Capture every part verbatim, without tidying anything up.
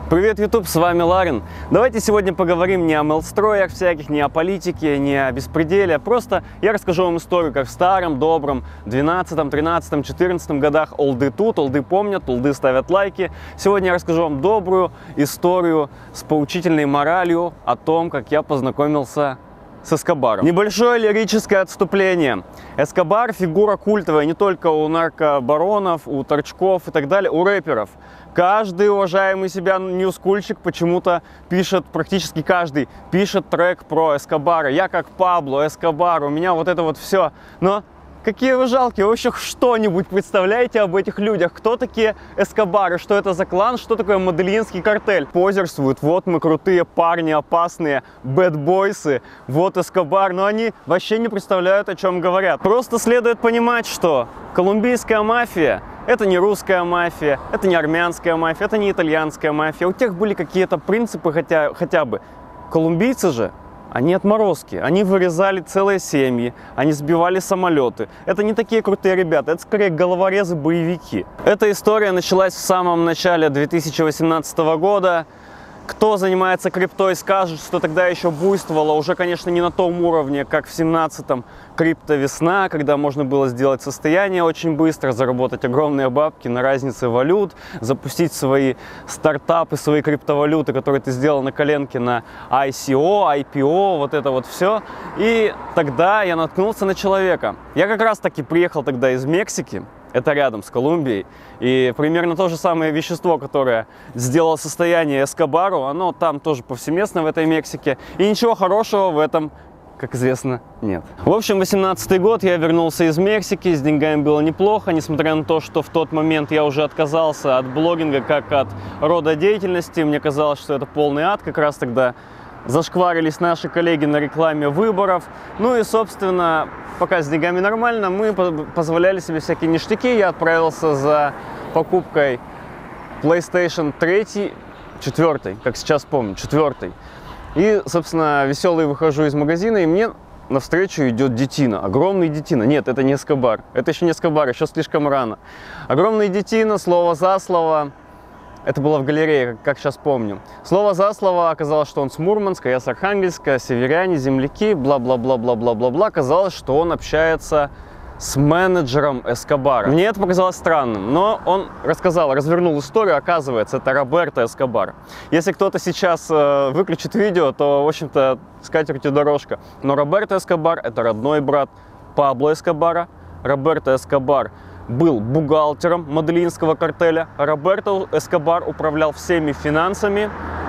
Привет, YouTube, с вами Ларин. Давайте сегодня поговорим не о мелстроях всяких, не о политике, не о беспределе. Просто я расскажу вам историю, как в старом, добром двенадцатом, тринадцатом, четырнадцатом годах. Олды тут, олды помнят, олды ставят лайки. Сегодня я расскажу вам добрую историю с поучительной моралью о том, как я познакомился с Эскобаром. Небольшое лирическое отступление. Эскобар — фигура культовая не только у наркобаронов, у торчков и так далее, у рэперов. Каждый уважаемый себя ньюскульщик почему-то пишет, практически каждый пишет трек про Эскобара. Я как Пабло, Эскобар, у меня вот это вот все. Но какие вы жалкие, вы вообще что-нибудь представляете об этих людях? Кто такие Эскобары? Что это за клан? Что такое Медельинский картель? Позерствуют, вот мы крутые парни, опасные, бэдбойсы, вот Эскобар. Но они вообще не представляют, о чем говорят. Просто следует понимать, что колумбийская мафия — это не русская мафия, это не армянская мафия, это не итальянская мафия. У тех были какие-то принципы хотя, хотя бы. Колумбийцы же, они отморозки, они вырезали целые семьи, они сбивали самолеты. Это не такие крутые ребята, это скорее головорезы-боевики. Эта история началась в самом начале две тысячи восемнадцатого года. Кто занимается криптой, скажет, что тогда еще буйствовало, уже, конечно, не на том уровне, как в семнадцатом, криптовесна, когда можно было сделать состояние очень быстро, заработать огромные бабки на разнице валют, запустить свои стартапы, свои криптовалюты, которые ты сделал на коленке на ай си о, ай пи о, вот это вот все. И тогда я наткнулся на человека. Я как раз таки приехал тогда из Мексики. Это рядом с Колумбией. И примерно то же самое вещество, которое сделало состояние Эскобару, оно там тоже повсеместно в этой Мексике. И ничего хорошего в этом, как известно, нет. В общем, восемнадцатый год, я вернулся из Мексики, с деньгами было неплохо, несмотря на то, что в тот момент я уже отказался от блогинга как от рода деятельности. Мне казалось, что это полный ад, как раз тогда зашкварились наши коллеги на рекламе выборов. Ну и, собственно, пока с деньгами нормально, мы позволяли себе всякие ништяки. Я отправился за покупкой PlayStation три, четыре, как сейчас помню, четыре. И, собственно, веселый выхожу из магазина, и мне навстречу идет детина. Огромный детина. Нет, это не Эскобар. Это еще не Эскобар, еще слишком рано. Огромный детина, слово за слово. Это было в галерее, как сейчас помню. Слово за слово оказалось, что он с Мурманска, я с Архангельска, северяне, земляки, бла-бла-бла-бла-бла-бла-бла. Оказалось, что он общается с менеджером Эскобара. Мне это показалось странным, но он рассказал, развернул историю. Оказывается, это Роберто Эскобар. Если кто-то сейчас э, выключит видео, то, в общем-то, с катертью дорожка. Но Роберто Эскобар — это родной брат Пабло Эскобара. Роберто Эскобар был бухгалтером Медельинского картеля. Роберто Эскобар управлял всеми финансами.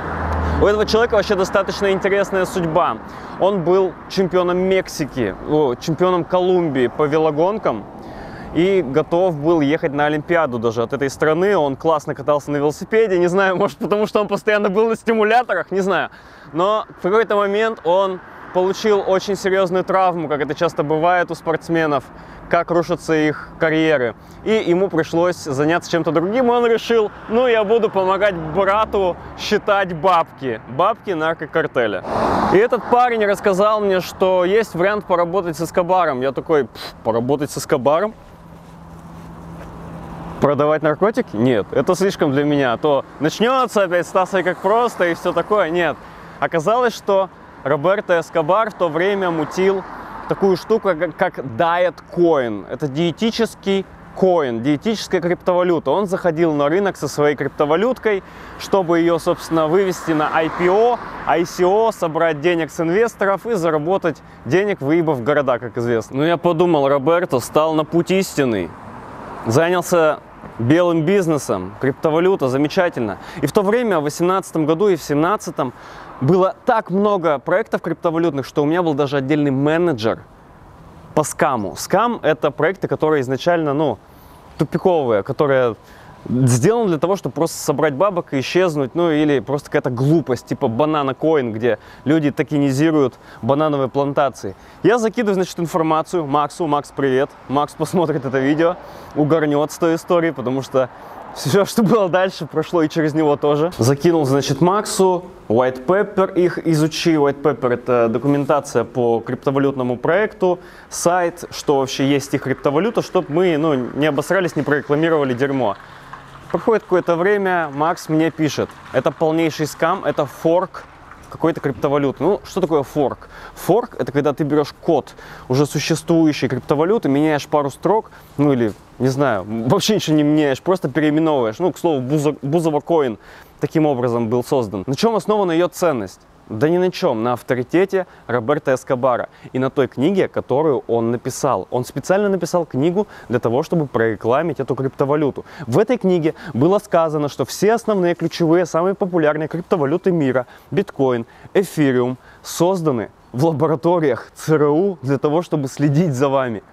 У этого человека вообще достаточно интересная судьба. Он был чемпионом Мексики, о, чемпионом Колумбии по велогонкам и готов был ехать на Олимпиаду даже от этой страны. Он классно катался на велосипеде, не знаю, может потому что он постоянно был на стимуляторах, не знаю. Но в какой-то момент он получил очень серьезную травму, как это часто бывает у спортсменов, как рушатся их карьеры. И ему пришлось заняться чем-то другим, и он решил, ну, я буду помогать брату считать бабки. Бабки наркокартеля. И этот парень рассказал мне, что есть вариант поработать с Эскобаром. Я такой, поработать с Эскобаром? Продавать наркотики? Нет, это слишком для меня. А то начнется опять Стасой как просто и все такое. Нет. Оказалось, что Роберто Эскобар в то время мутил такую штуку, как, как Diet Coin. Это диетический коин, диетическая криптовалюта. Он заходил на рынок со своей криптовалюткой, чтобы ее, собственно, вывести на ай пи о, ай си о, собрать денег с инвесторов и заработать денег, выебав города, как известно. Ну, я подумал, Роберто стал на путь истинный, занялся белым бизнесом, криптовалюта, замечательно. И в то время, в восемнадцатом году и в семнадцатом, было так много проектов криптовалютных, что у меня был даже отдельный менеджер по скаму. Скам — это проекты, которые изначально, ну, тупиковые, которые сделаны для того, чтобы просто собрать бабок и исчезнуть, ну, или просто какая-то глупость, типа Banana Coin, где люди токенизируют банановые плантации. Я закидываю, значит, информацию Максу. Макс, привет. Макс посмотрит это видео, угорнет с той истории, потому что все, что было дальше, прошло и через него тоже. Закинул, значит, Максу white paper, их изучи. White paper — это документация по криптовалютному проекту, сайт, что вообще есть их криптовалюта, чтобы мы, ну, не обосрались, не прорекламировали дерьмо. Проходит какое-то время, Макс мне пишет, это полнейший скам, это форк какой-то криптовалюты. Ну, что такое форк? Форк — это когда ты берешь код уже существующей криптовалюты, меняешь пару строк, ну или, не знаю, вообще ничего не меняешь, просто переименовываешь. Ну, к слову, Бузова Coin таким образом был создан. На чем основана ее ценность? Да ни на чем, на авторитете Роберто Эскобара и на той книге, которую он написал. Он специально написал книгу для того, чтобы прорекламить эту криптовалюту. В этой книге было сказано, что все основные ключевые, самые популярные криптовалюты мира, биткоин, эфириум, созданы в лабораториях ЦРУ для того, чтобы следить за вами.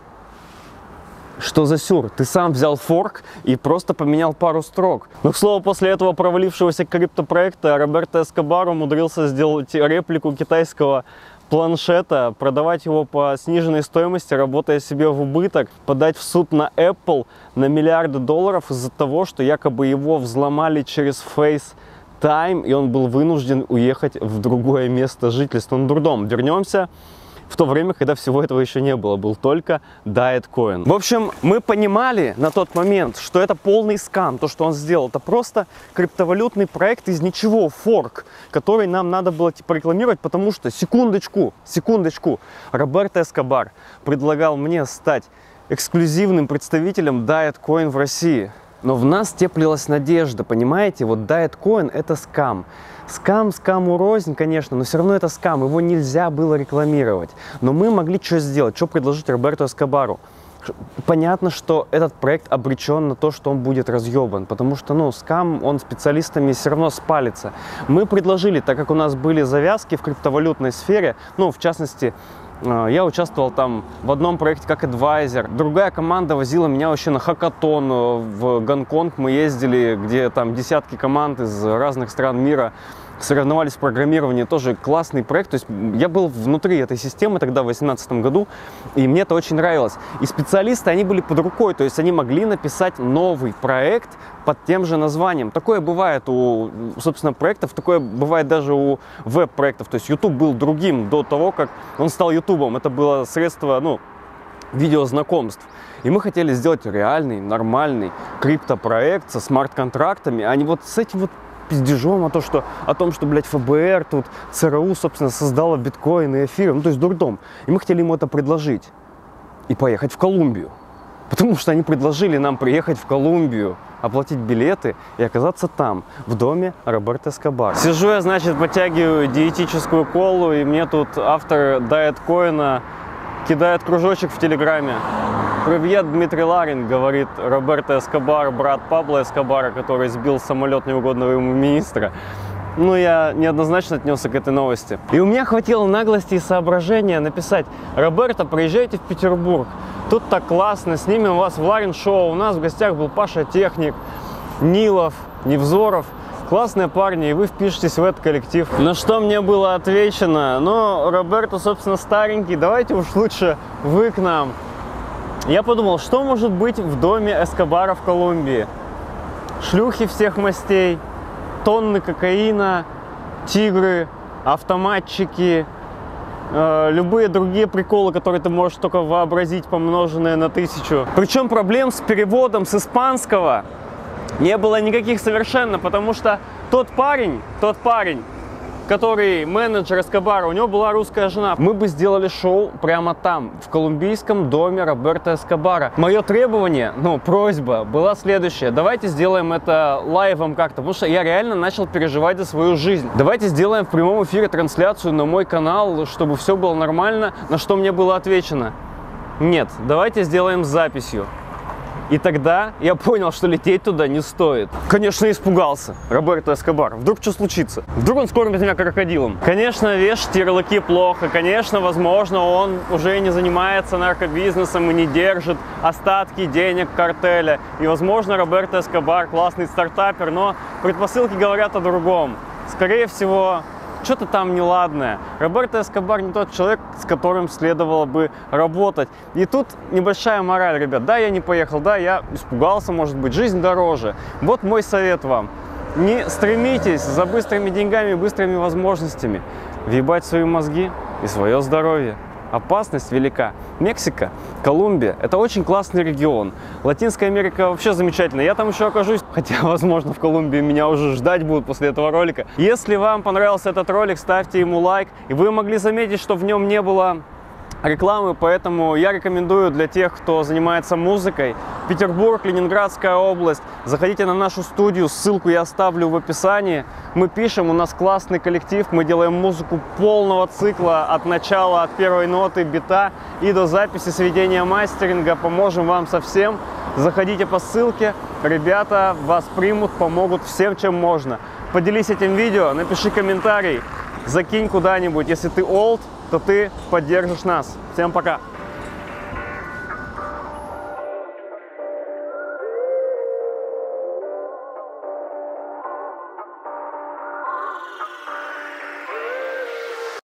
Что за сюр? Ты сам взял форк и просто поменял пару строк. Но, к слову, после этого провалившегося криптопроекта Роберто Эскобар умудрился сделать реплику китайского планшета, продавать его по сниженной стоимости, работая себе в убыток, подать в суд на Apple на миллиарды долларов из-за того, что якобы его взломали через FaceTime, и он был вынужден уехать в другое место жительства. Ну, дурдом. Вернемся в то время, когда всего этого еще не было, был только Daetecoin. В общем, мы понимали на тот момент, что это полный скам, то, что он сделал. Это просто криптовалютный проект из ничего, форк, который нам надо было типа рекламировать, потому что, секундочку, секундочку, Роберто Эскобар предлагал мне стать эксклюзивным представителем Daetecoin в России. Но в нас теплилась надежда, понимаете? Вот Daetecoin — это скам. Скам, скаму рознь, конечно, но все равно это скам, его нельзя было рекламировать. Но мы могли что сделать, что предложить Роберто Эскобару? Понятно, что этот проект обречен на то, что он будет разъебан, потому что, ну, скам, он специалистами все равно спалится. Мы предложили, так как у нас были завязки в криптовалютной сфере, ну, в частности, я участвовал там в одном проекте как адвайзер. Другая команда возила меня вообще на хакатон в Гонконг. Мы ездили, где там десятки команд из разных стран мира соревновались в программировании. Тоже классный проект. То есть я был внутри этой системы тогда, в две тысячи восемнадцатом году, и мне это очень нравилось. И специалисты, они были под рукой. То есть они могли написать новый проект под тем же названием. Такое бывает у, собственно, проектов, такое бывает даже у веб-проектов. То есть YouTube был другим до того, как он стал YouTube. Это было средство, ну, видеознакомств. И мы хотели сделать реальный, нормальный криптопроект со смарт-контрактами, а не вот с этим вот пиздежом о, то, что, о том, что, блядь, ФБР, тут ЦРУ, собственно, создала биткоин и эфир. Ну, то есть дурдом. И мы хотели ему это предложить. И поехать в Колумбию. Потому что они предложили нам приехать в Колумбию, оплатить билеты и оказаться там, в доме Роберто Эскобара. Сижу я, значит, подтягиваю диетическую колу, и мне тут автор Daetecoin кидает кружочек в Телеграме. «Привет, Дмитрий Ларин», говорит Роберто Эскобар, брат Пабло Эскобара, который сбил самолет неугодного ему министра. Ну, я неоднозначно отнесся к этой новости. И у меня хватило наглости и соображения написать: «Роберто, приезжайте в Петербург, тут так классно, снимем вас в Ларин шоу, у нас в гостях был Паша Техник, Нилов, Невзоров. Классные парни, и вы впишетесь в этот коллектив». На что мне было отвечено: «Ну, Роберто, собственно, старенький, давайте уж лучше вы к нам». Я подумал, что может быть в доме Эскобара в Колумбии? Шлюхи всех мастей, тонны кокаина, тигры, автоматчики, э, любые другие приколы, которые ты можешь только вообразить, помноженные на тысячу. Причем проблем с переводом с испанского не было никаких совершенно, потому что тот парень, тот парень, который менеджер Эскобара, у него была русская жена. Мы бы сделали шоу прямо там, в колумбийском доме Роберто Эскобара. Мое требование, ну, просьба была следующая: давайте сделаем это лайвом как-то, потому что я реально начал переживать за свою жизнь. Давайте сделаем в прямом эфире трансляцию на мой канал, чтобы все было нормально, на что мне было отвечено: нет, давайте сделаем с записью. И тогда я понял, что лететь туда не стоит. Конечно, испугался Роберто Эскобар. Вдруг что случится? Вдруг он скормит меня крокодилом? Конечно, вешать ярлыки плохо. Конечно, возможно, он уже не занимается наркобизнесом и не держит остатки денег картеля. И, возможно, Роберто Эскобар классный стартапер, но предпосылки говорят о другом. Скорее всего, что-то там неладное. Роберто Эскобар не тот человек, с которым следовало бы работать. И тут небольшая мораль, ребят. Да, я не поехал, да, я испугался, может быть, жизнь дороже. Вот мой совет вам. Не стремитесь за быстрыми деньгами и быстрыми возможностями въебать свои мозги и свое здоровье. опасность велика. Мексика, Колумбия – это очень классный регион. Латинская Америка вообще замечательная. Я там еще окажусь, хотя, возможно, в Колумбии меня уже ждать будут после этого ролика. Если вам понравился этот ролик, ставьте ему лайк. И вы могли заметить, что в нем не было рекламы, поэтому я рекомендую для тех, кто занимается музыкой, Петербург, Ленинградская область, заходите на нашу студию, ссылку я оставлю в описании. Мы пишем, у нас классный коллектив, мы делаем музыку полного цикла, от начала, от первой ноты, бита и до записи, сведения, мастеринга, поможем вам со всем. Заходите по ссылке, ребята вас примут, помогут всем, чем можно. Поделись этим видео, напиши комментарий, закинь куда-нибудь, если ты олд, то ты поддержишь нас. Всем пока!